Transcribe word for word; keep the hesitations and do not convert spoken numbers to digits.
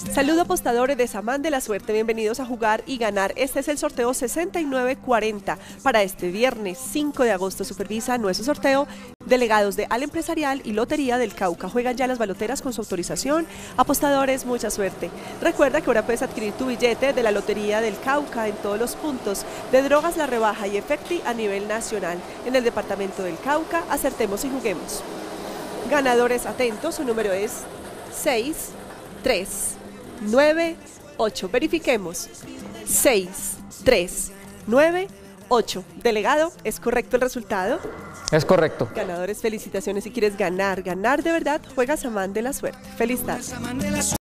Saludo apostadores de Samán de la Suerte, bienvenidos a jugar y ganar. Este es el sorteo sesenta y nueve cuarenta para este viernes cinco de agosto. Supervisa nuestro sorteo delegados de Al Empresarial y Lotería del Cauca. Juegan ya las baloteras con su autorización. Apostadores, mucha suerte. Recuerda que ahora puedes adquirir tu billete de la Lotería del Cauca en todos los puntos de Drogas La Rebaja y Efecti a nivel nacional. En el departamento del Cauca, acertemos y juguemos. Ganadores atentos, su número es seis tres nueve ocho. Verifiquemos. seis tres nueve ocho. Delegado, ¿es correcto el resultado? Es correcto. Ganadores, felicitaciones. Si quieres ganar, ganar de verdad, juega Samán de la Suerte. Feliz tarde.